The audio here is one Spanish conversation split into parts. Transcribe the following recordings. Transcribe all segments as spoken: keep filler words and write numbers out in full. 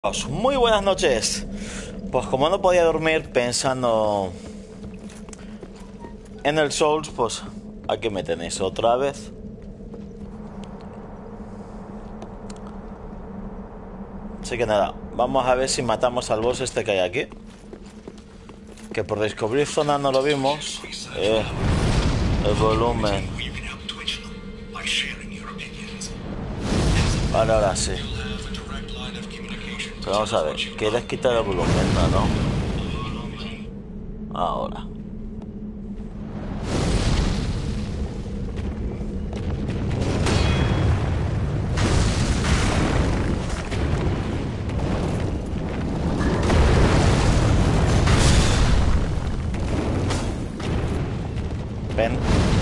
Pues muy buenas noches. Pues como no podía dormir pensando en el Souls, pues aquí me tenéis otra vez. Así que nada, vamos a ver si matamos al boss este que hay aquí. Que por descubrir zona no lo vimos. Eh, el volumen. Vale, ahora sí. Pero vamos a ver, ¿quieres quitar el volumen? No, ¿no? Ahora. Ven.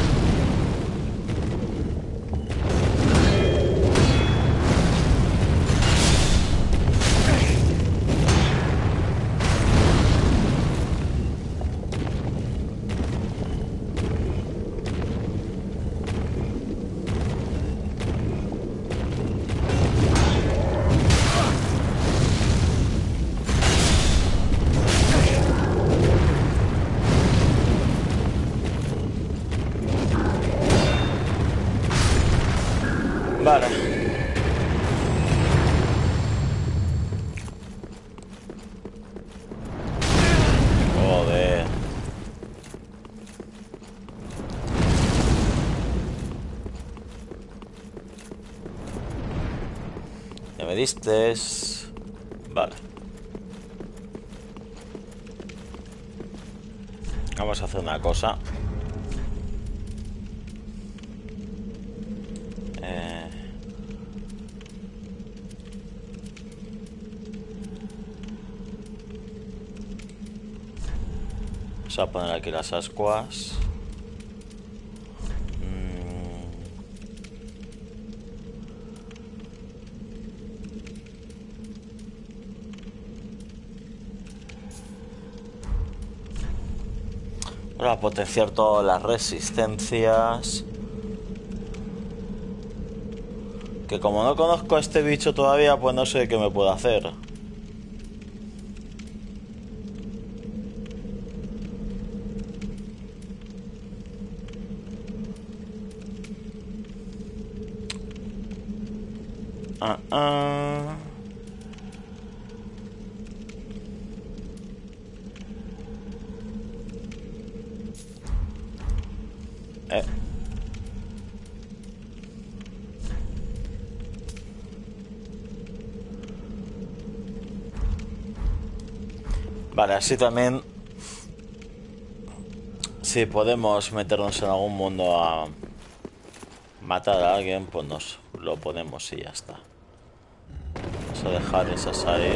Vale. Joder. Ya me diste. Vale. Vamos a hacer una cosa. Eh... Vamos a poner aquí las ascuas. Mm. Para potenciar todas las resistencias. Que como no conozco a este bicho todavía, pues no sé qué me puedo hacer. Ah, ah. Eh. Vale, así también, si podemos meternos en algún mundo a matar a alguien, pues nos lo ponemos y ya está. Vamos a dejar esas ahí.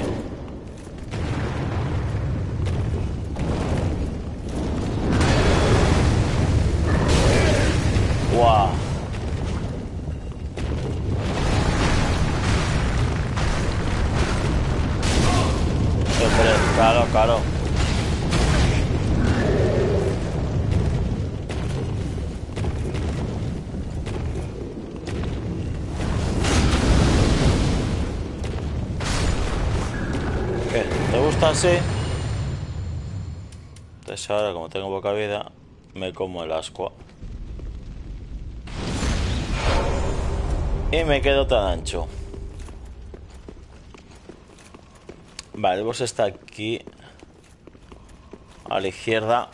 ¡Guau! Hombre, claro, claro. ¿Qué? ¿Te gusta así? Entonces ahora, como tengo poca vida, me como el ascua. Y me quedo tan ancho. Vale, el boss está aquí a la izquierda.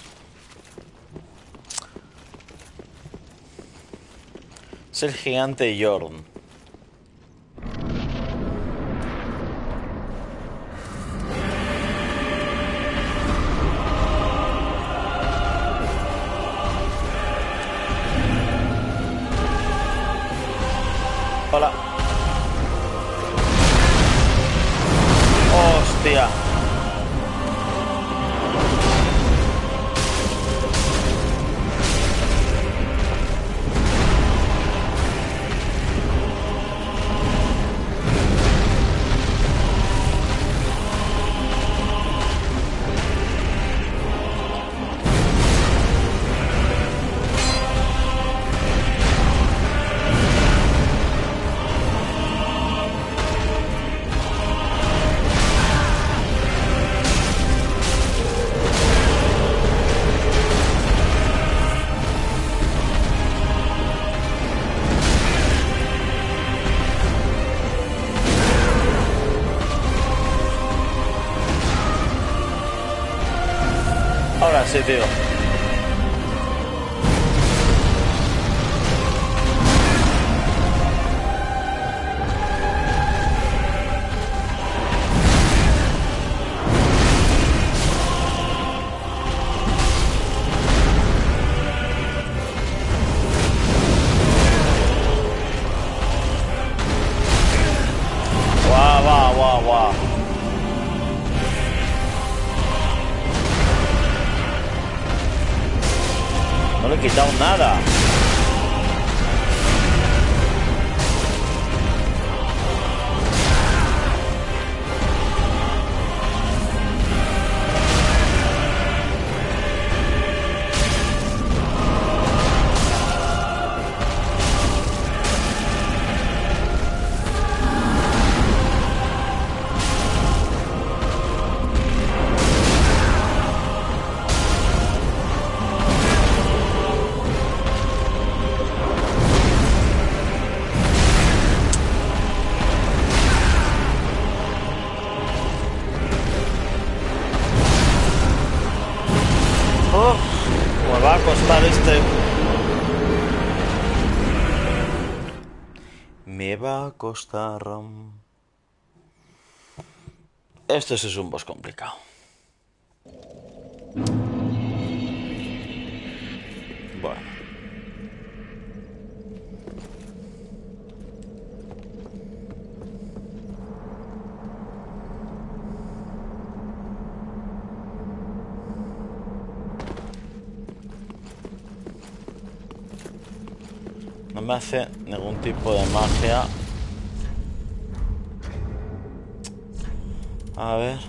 Es el gigante Yorn. Hola. Hostia. así, tío. Guau, guau, guau, guau. No le he quitado nada. Me va a costar este. Me va a costar. Este sí es un boss complicado. Bueno. No me hace ningún tipo de magia. A ver.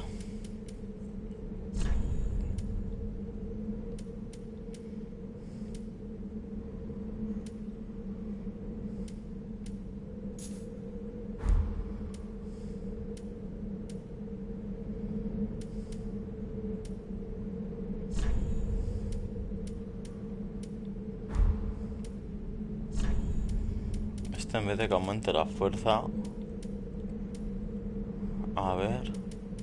Este en vez de que aumente la fuerza. A ver.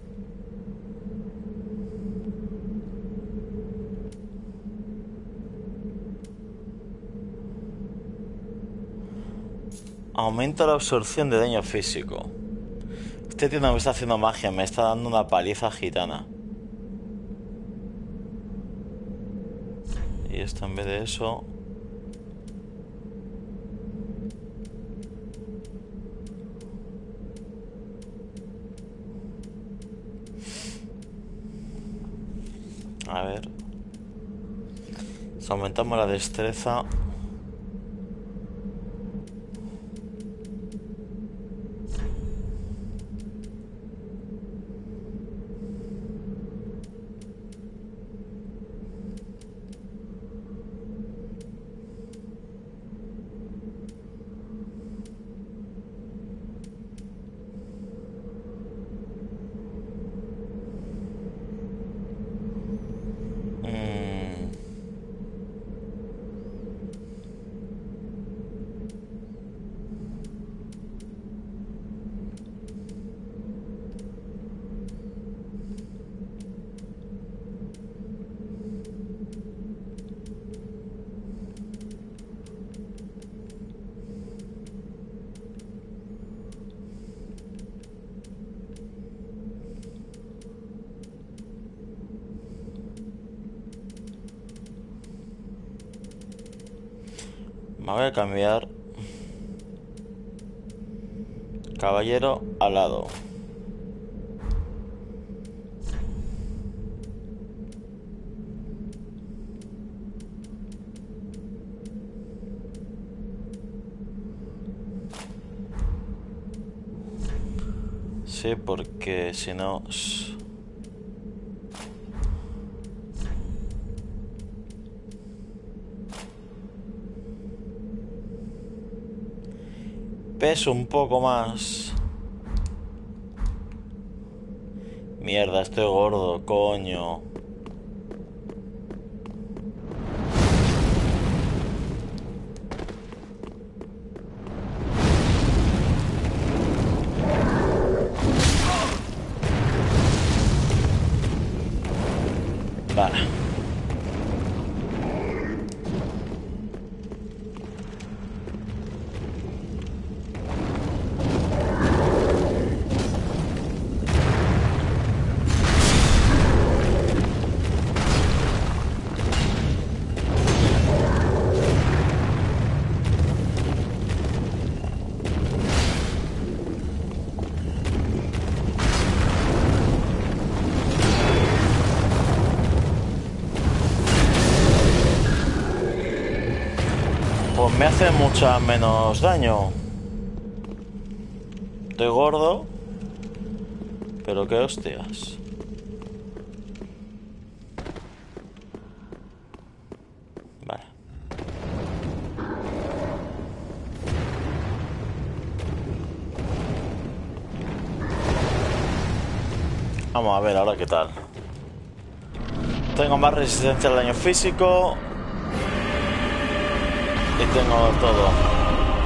Aumenta la absorción de daño físico. Este tío no me está haciendo magia, me está dando una paliza gitana. Y esto en vez de eso... A ver. Si aumentamos la destreza. Me voy a cambiar. Caballero alado. Sí, porque si no... Peso un poco más. Mierda, estoy gordo, coño. Vale. pero me hace mucha menos daño. Estoy gordo, pero qué hostias. Vale. Vamos a ver ahora qué tal. Tengo más resistencia al daño físico. Y tengo todo.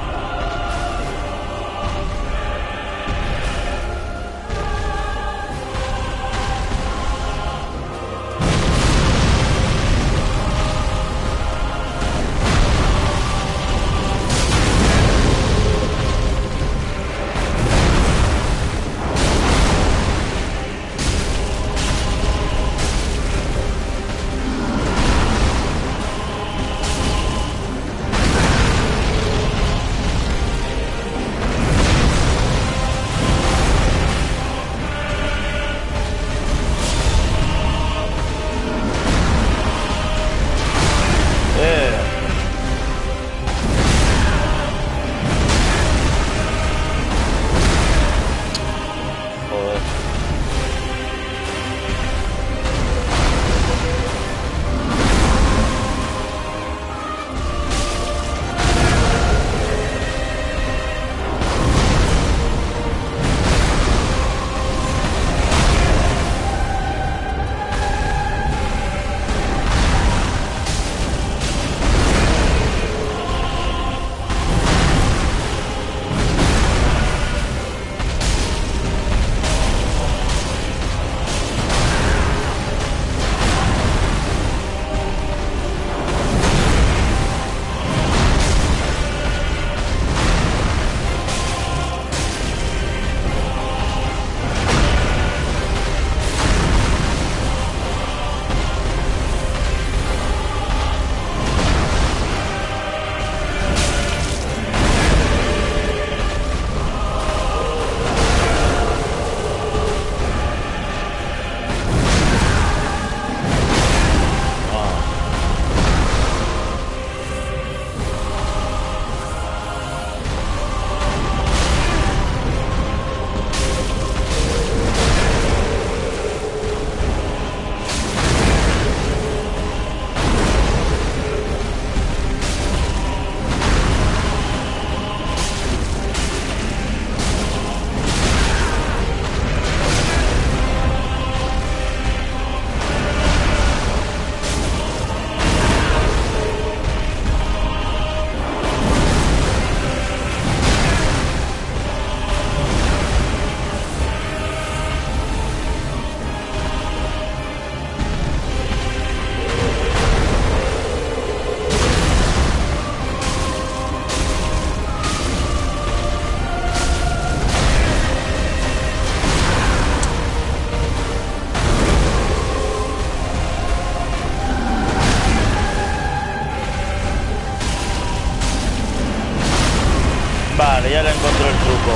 Vale, ya le encontré el truco.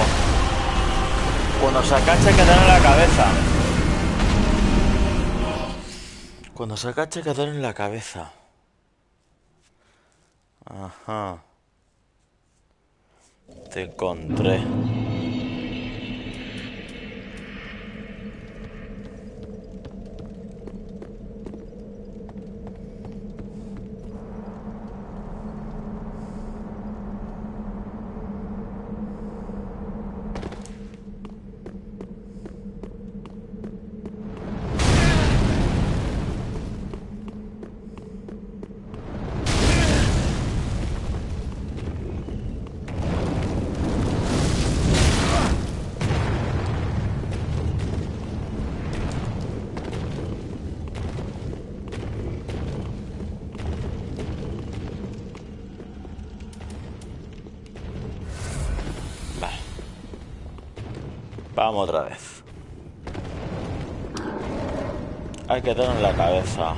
Cuando se agacha hay que darle en la cabeza. Cuando se agacha hay que darle en la cabeza. Ajá. Te encontré. Vamos otra vez. Hay que darle en la cabeza.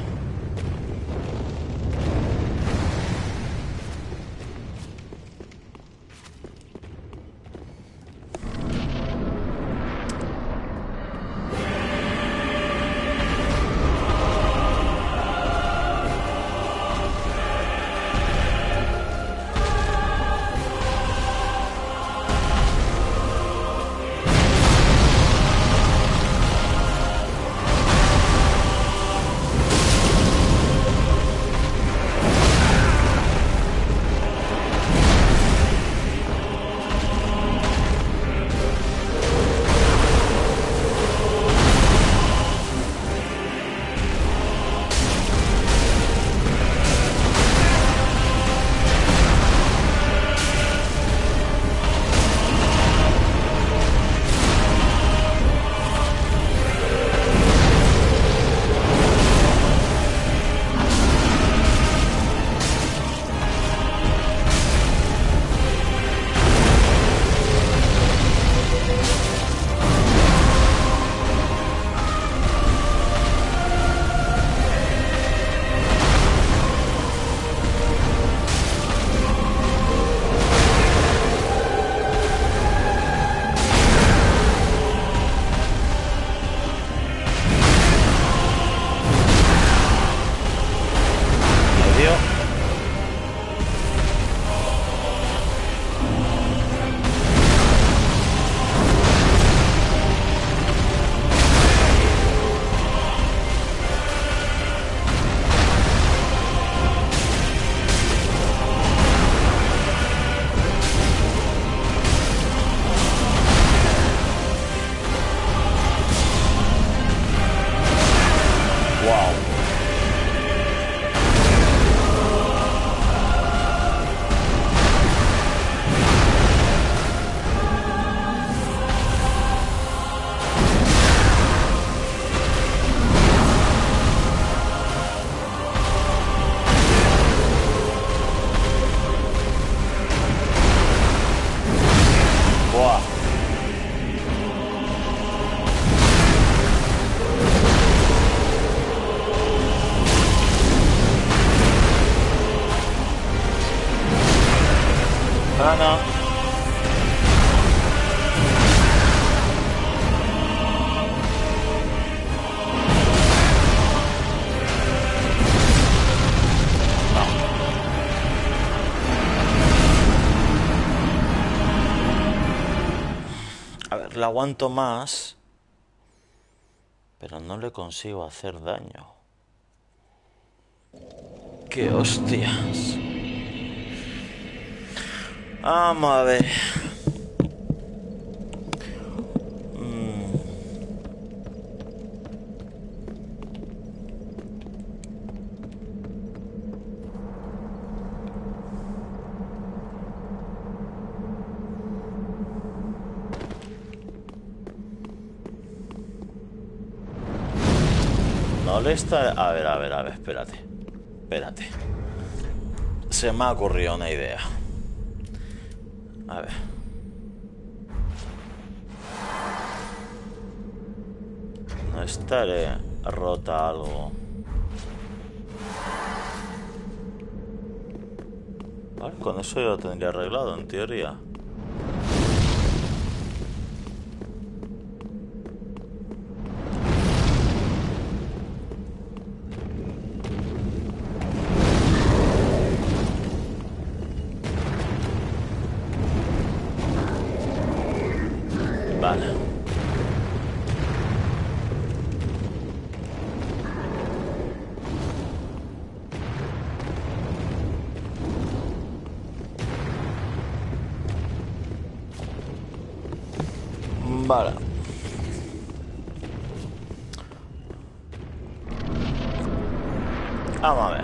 le aguanto más, pero no le consigo hacer daño. ¡Qué hostias! Vamos a ver. Mm. No le está... A ver, a ver, a ver, espérate. Espérate. Se me ha ocurrido una idea. A ver. No estaré rota algo. Vale, con eso ya lo tendría arreglado, en teoría. Vale. Vale. Vamos a ver.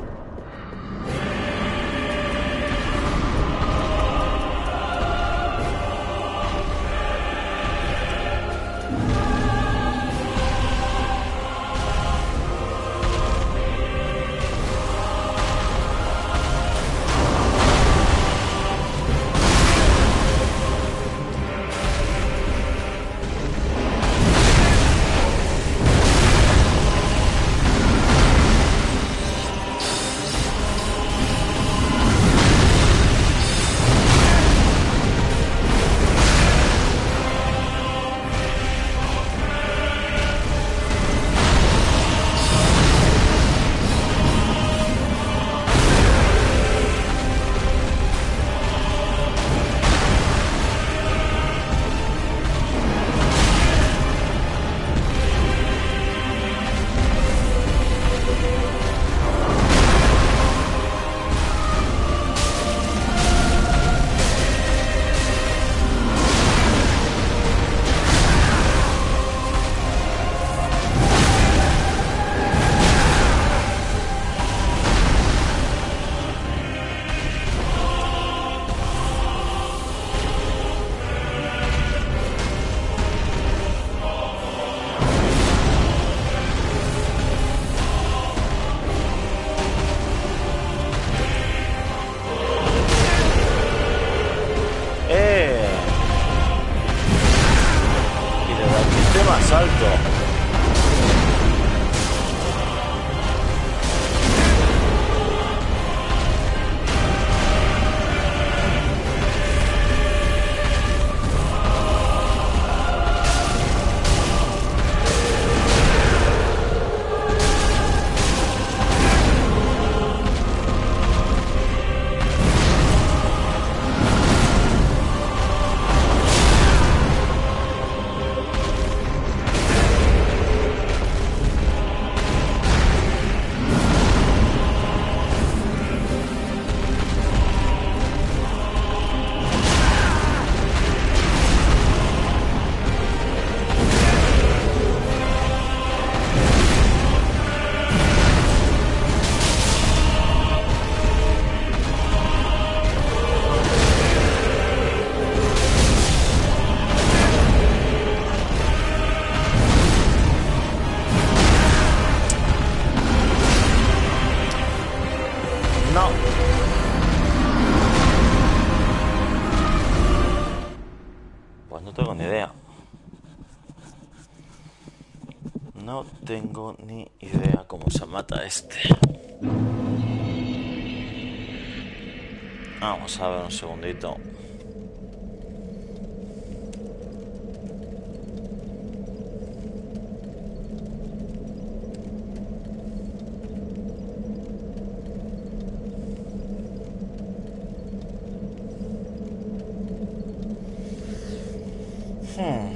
No tengo ni idea cómo se mata este. Vamos a ver un segundito. Hmm.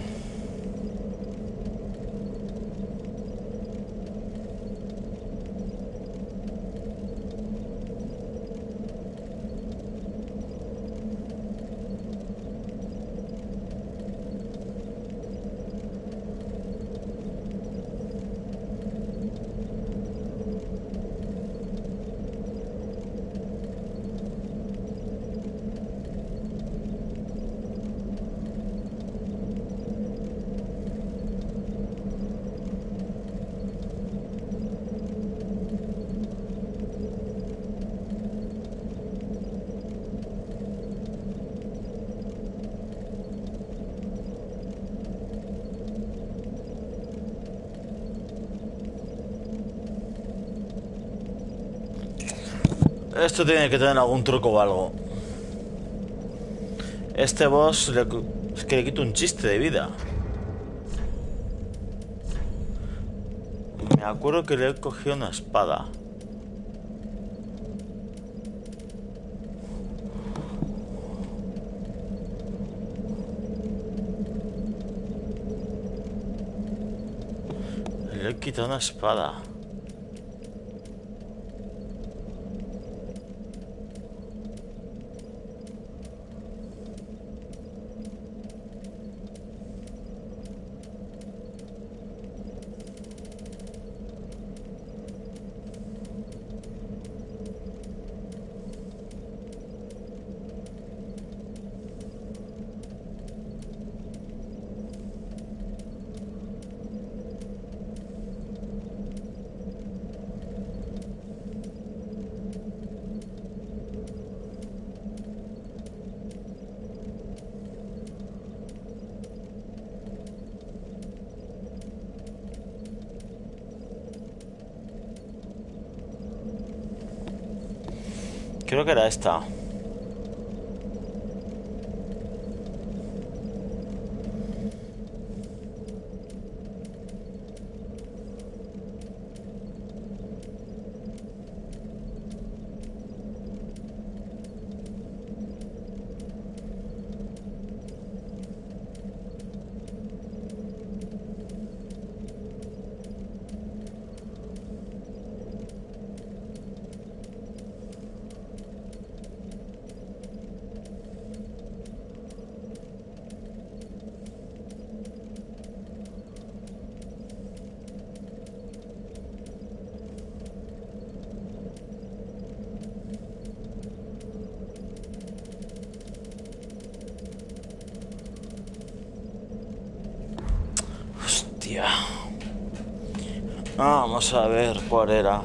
Esto tiene que tener algún truco o algo. Este boss le, es que le quito un chiste de vida. Me acuerdo que le he cogido una espada. Le he quitado una espada. Creo que era esta. Hostia. Vamos a ver cuál era.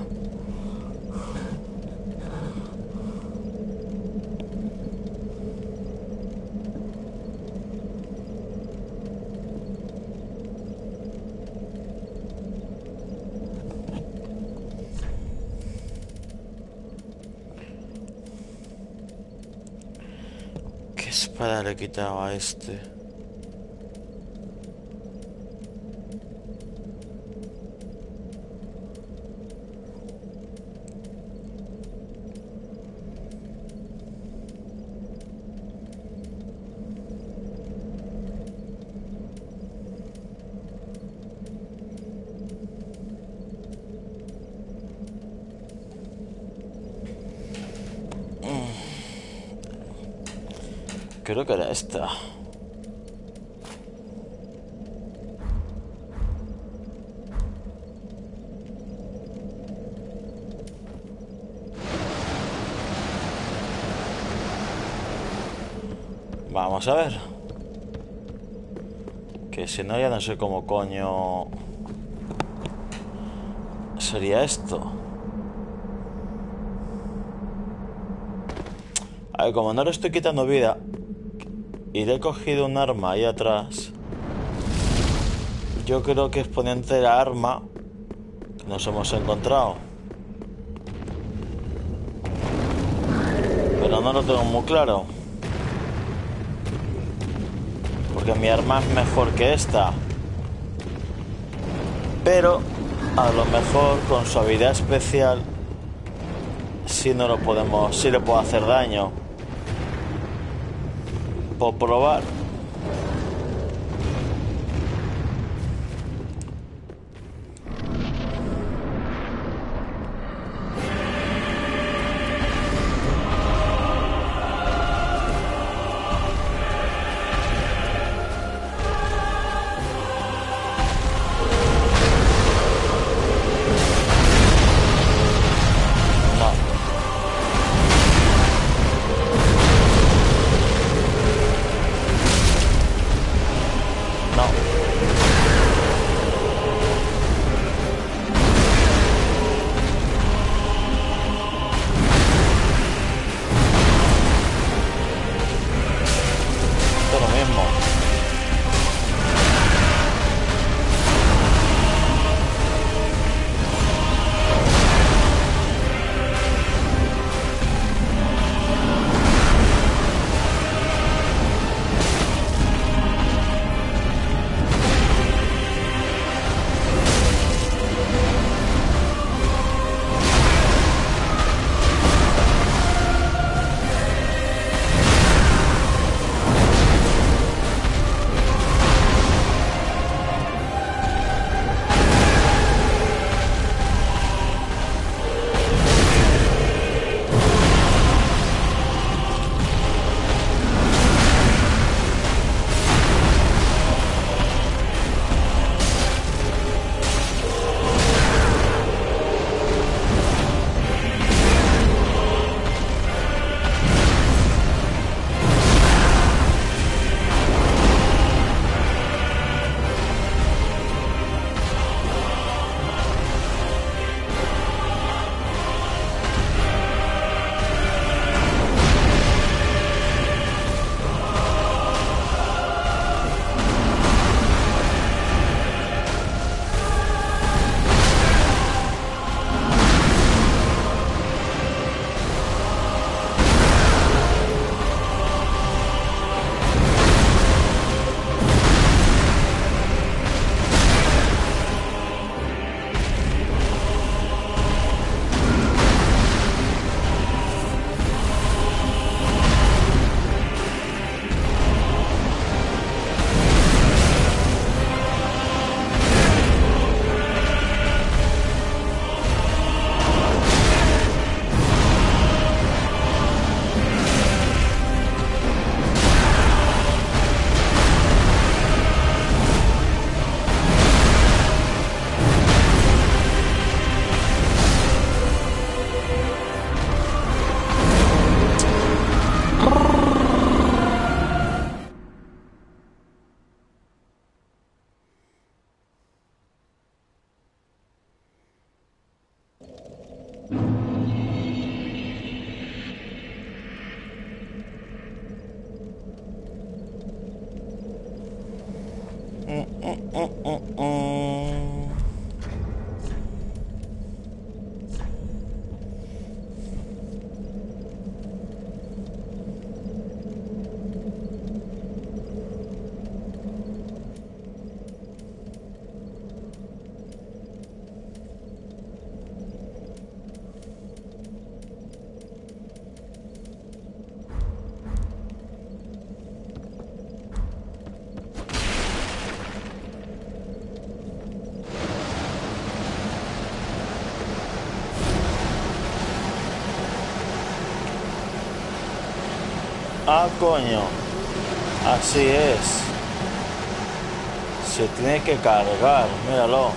¿Qué espada le quitaba a este? Creo que era esta. Vamos a ver. Que si no, ya no sé cómo coño sería esto. A ver, como no le estoy quitando vida y le he cogido un arma ahí atrás, yo creo que es poniente de la arma que nos hemos encontrado. Pero no lo tengo muy claro, porque mi arma es mejor que esta. Pero a lo mejor con su habilidad especial sí no lo podemos, sí le puedo hacer daño. Por probar. mm, mm, mm. Ah, coño. Así es. Se tiene que cargar, míralo.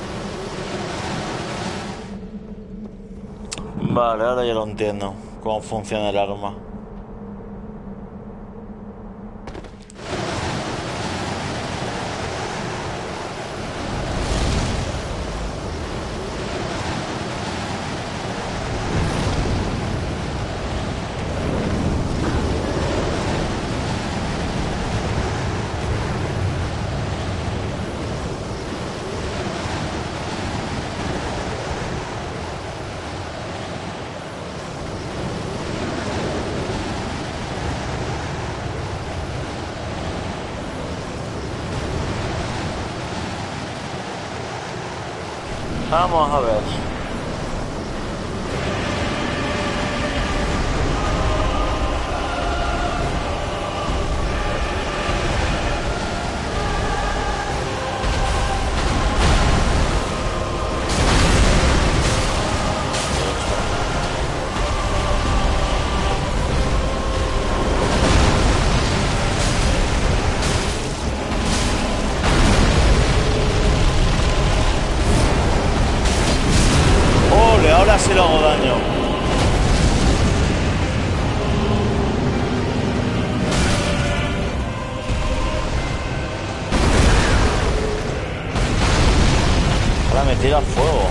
Vale, ahora ya lo entiendo. Cómo funciona el arma. Vamos a ver. Ole, ahora sí le hago daño. Ahora me tira fuego.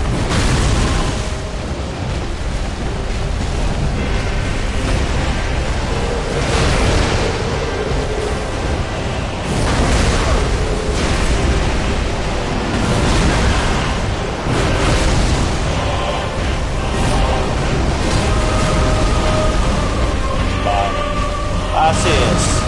Así es.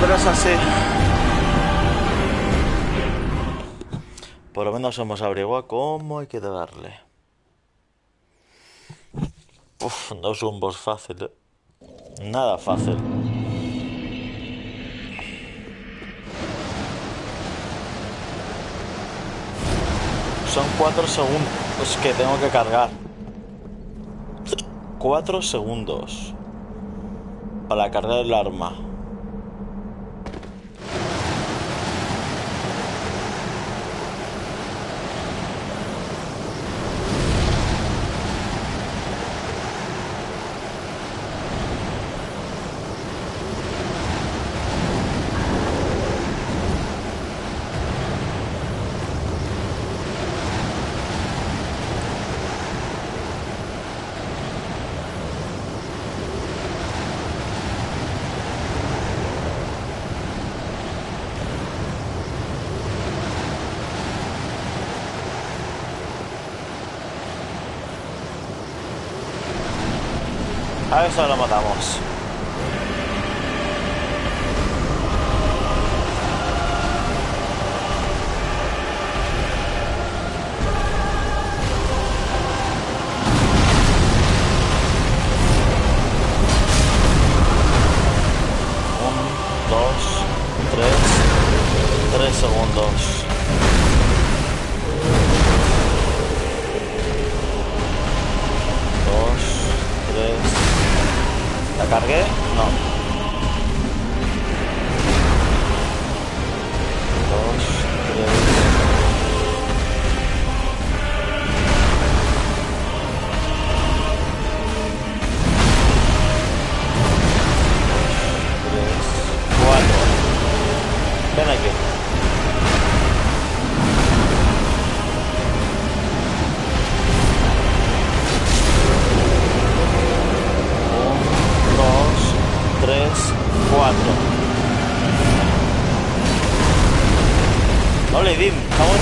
pero es así. Por lo menos hemos averiguado cómo hay que darle. Uf, no es un boss fácil, ¿eh? Nada fácil. Son cuatro segundos que tengo que cargar. Cuatro segundos para cargar el arma. A eso lo matamos. Un, dos, tres, tres segundos. Dos, tres. ¿La cargué? No. Dos, tres. Dos, tres, cuatro. Ven aquí. Tres, cuatro. No le di, vamos.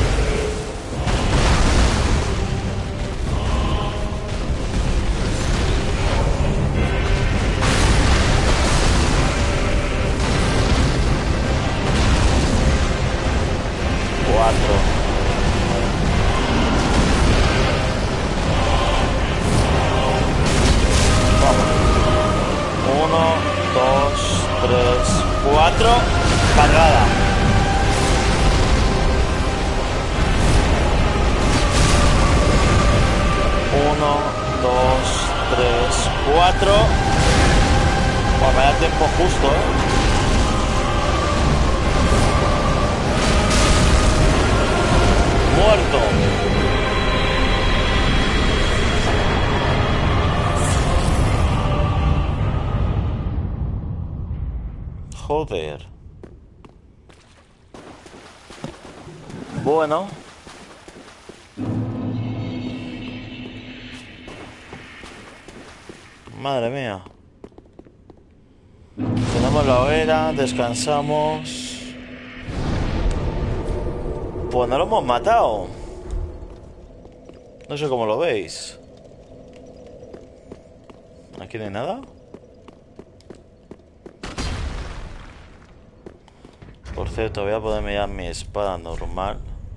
Cuatro. Uno, dos, tres, cuatro. Cargada. Uno, dos, tres, cuatro. Bueno, me da tiempo justo, ¿eh? Muerto. Joder. Bueno. Madre mía. Tenemos la hoguera, descansamos. Pues no lo hemos matado. No sé cómo lo veis. ¿Aquí no hay nada? Por cierto, voy a ponerme ya mi espada normal.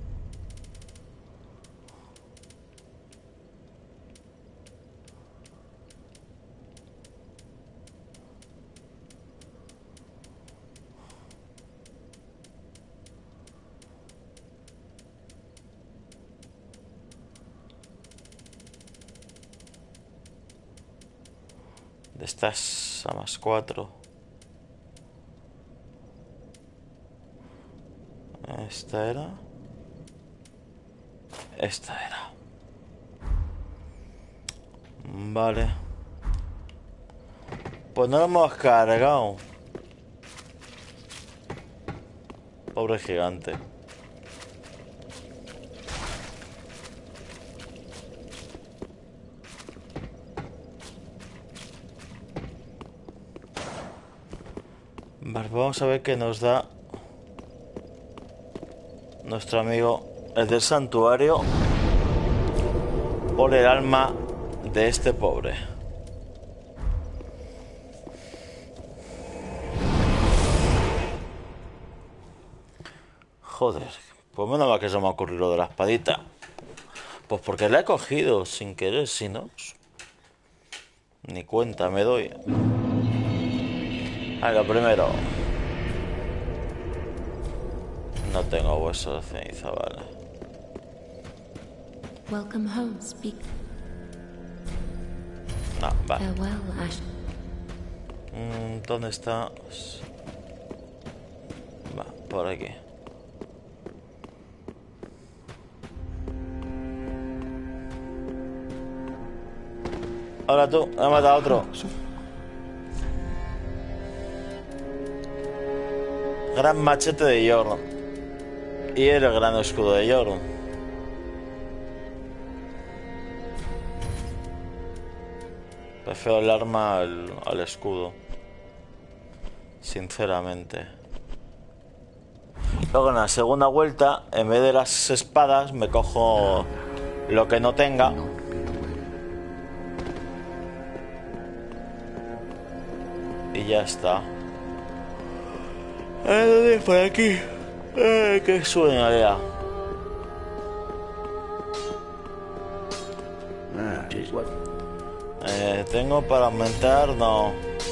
De estas a más cuatro. Esta era. Esta era. Vale. Pues no lo hemos cargado. Pobre gigante. Vale, vamos a ver qué nos da nuestro amigo el del santuario por el alma de este pobre. Joder, pues menos mal que se me ha ocurrido lo de la espadita. Pues porque la he cogido sin querer, si no... Ni cuenta me doy. Venga, primero. No tengo hueso de ceniza, vale. Welcome home, speak. No, vale. Farewell, Ash. Mm, ¿Dónde está? Va, por aquí. Ahora tú, me ha matado otro. Gran machete de Jorn. Y el gran escudo de Jorn. Prefiero el arma al, al escudo. Sinceramente. Luego en la segunda vuelta, en vez de las espadas, me cojo lo que no tenga. Y ya está. Eh, por aquí. Eh, que suena ya. Eh, tengo para aumentar, no.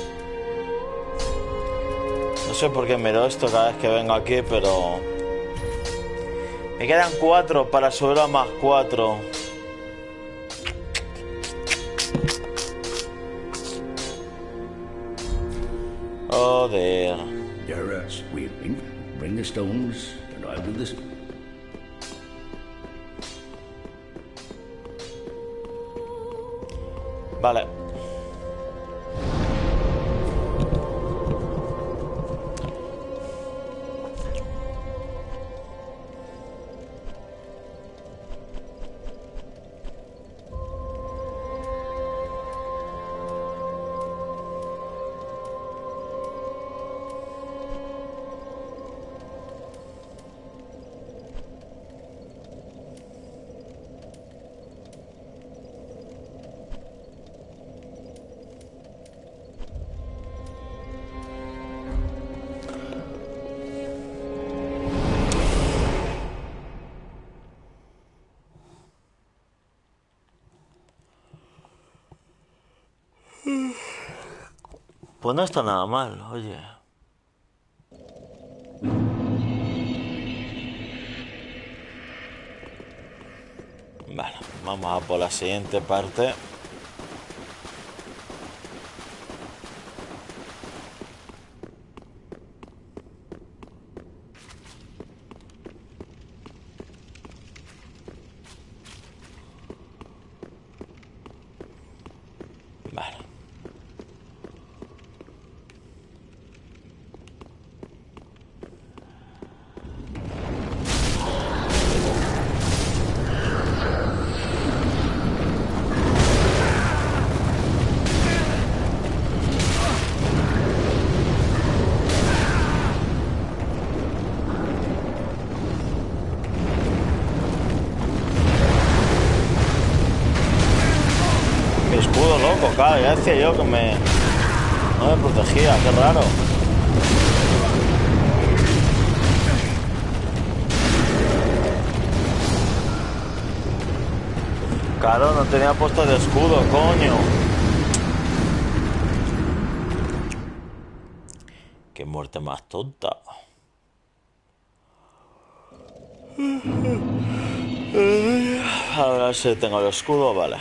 No sé por qué miro esto cada vez que vengo aquí, pero... Me quedan cuatro para subir a más cuatro. Joder. You're uh, sweeping. Bring the stones, and I'll do this. Vale. Pues no está nada mal, oye. Vale, vamos a por la siguiente parte. Vale. Mi escudo loco, claro, ya decía yo que me... No me protegía, qué raro. Claro, no tenía puesto de escudo, coño. Qué muerte más tonta. Ahora sí tengo el escudo, vale.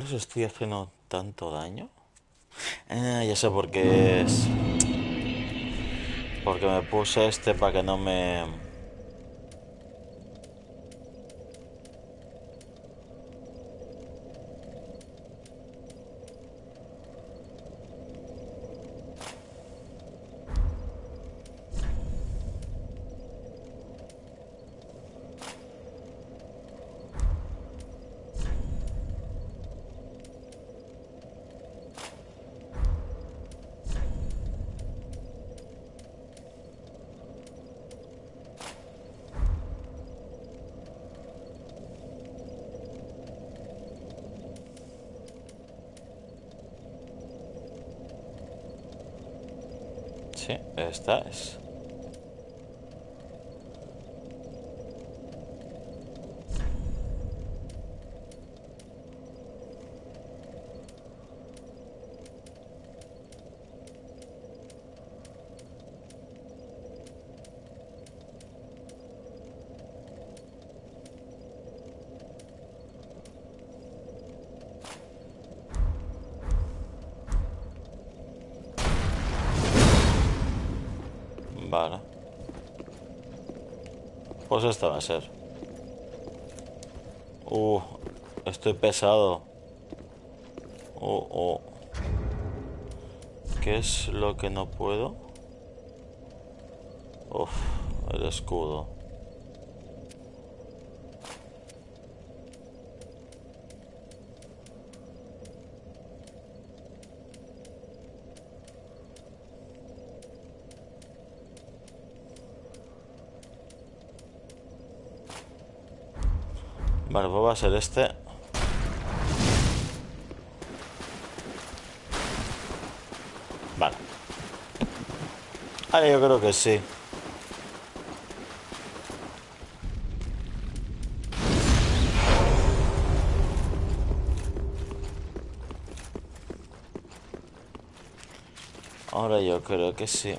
os estoy haciendo tanto daño? Ah, ya sé por qué es. Porque me puse este para que no me... Sí, esta es. Vale. Pues esta va a ser. Uh, estoy pesado. Oh, oh. ¿Qué es lo que no puedo? Uf, el escudo. Vale, pues va a ser este. Vale. Ahora yo creo que sí. Ahora yo creo que sí.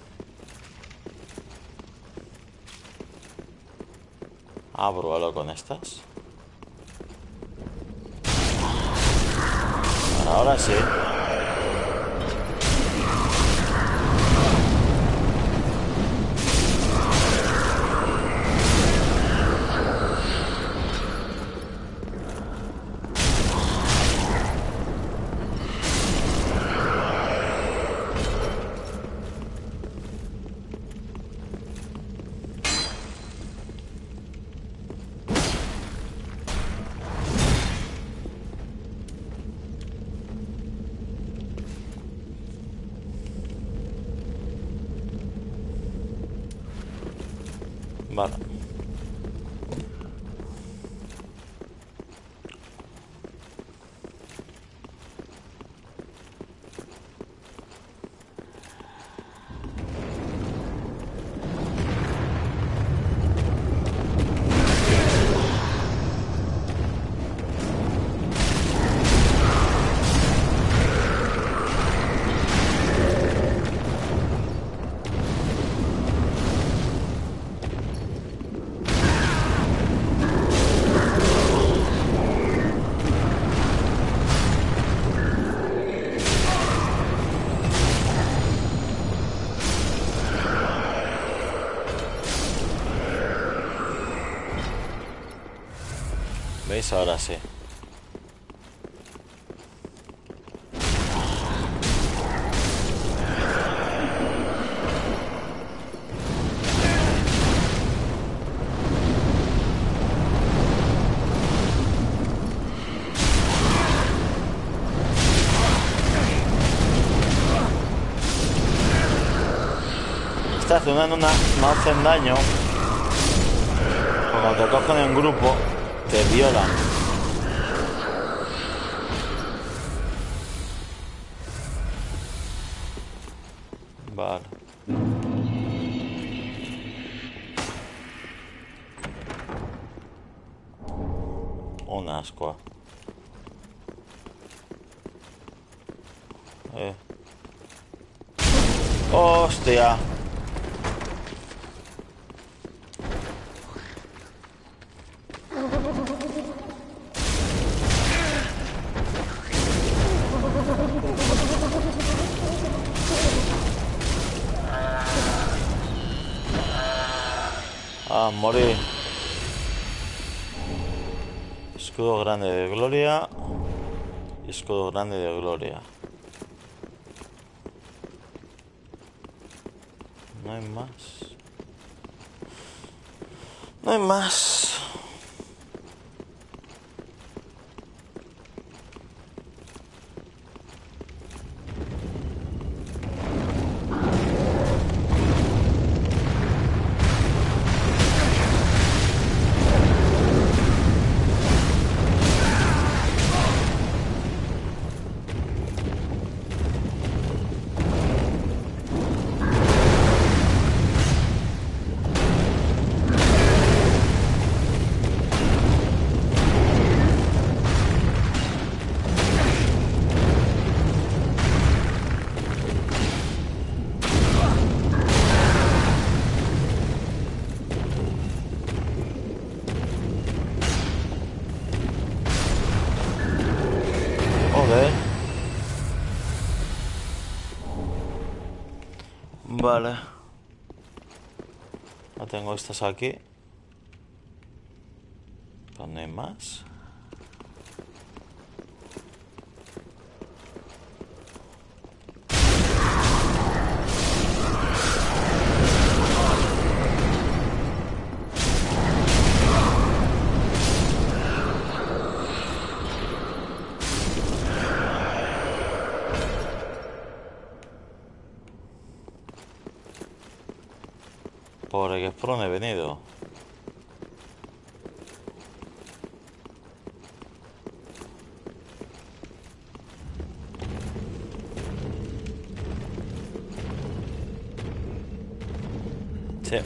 Ah, pruébalo con estas. Ahora sí. Vale. ¿Veis? Ahora sí. Estas zonas no, no hacen daño. Cuando te cogen en grupo, te violan. Vale. Un asco. Eh. Hostia. A morir. Escudo grande de gloria. Y escudo grande de gloria. No hay más. No hay más. Vale. No tengo estas aquí. Pero no hay más. Pobre, que es por donde he venido. Sí.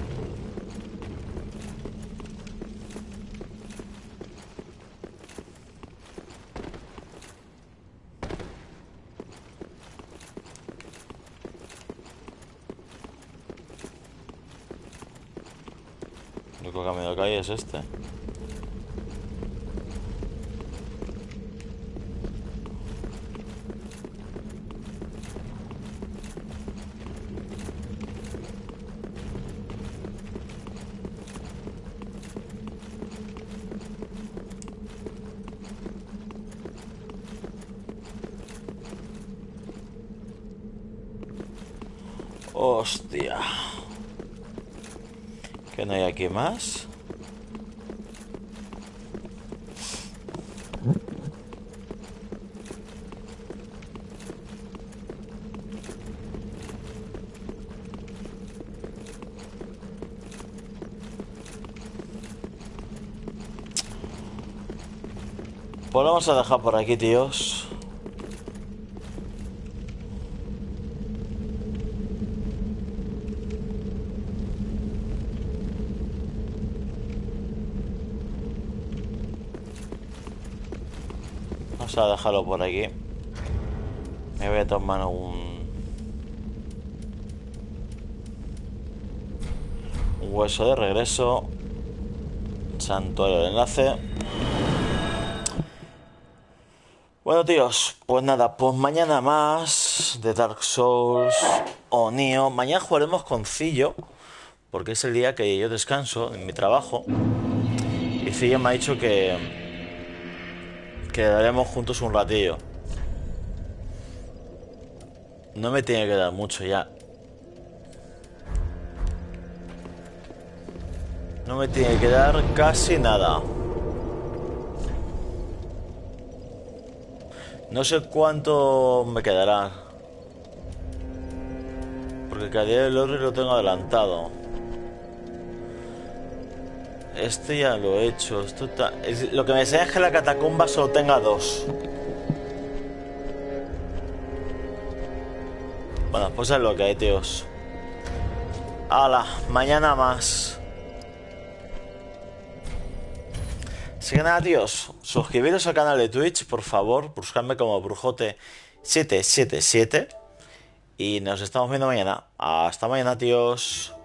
El único camino que hay es este. Hostia. ¿Que no hay aquí más? Pues lo vamos a dejar por aquí, tíos. Vamos a dejarlo por aquí. Me voy a tomar un... un hueso de regreso. Santuario de enlace. Bueno, tíos, pues nada, pues mañana más de Dark Souls o Nioh. Mañana jugaremos con Cillo, porque es el día que yo descanso en mi trabajo. Y Cillo me ha dicho que quedaremos juntos un ratillo. No me tiene que dar mucho ya. No me tiene que dar casi nada. No sé cuánto me quedará, porque cada día del Lorry lo tengo adelantado. Este ya lo he hecho. Esto está... es... Lo que me enseña es que la catacumba solo tenga dos. Bueno, pues es lo que hay, tíos. ¡Hala! Mañana más. Así que nada, tíos, suscribiros al canal de Twitch, por favor, buscadme como Brujote siete siete siete y nos estamos viendo mañana. Hasta mañana, tíos.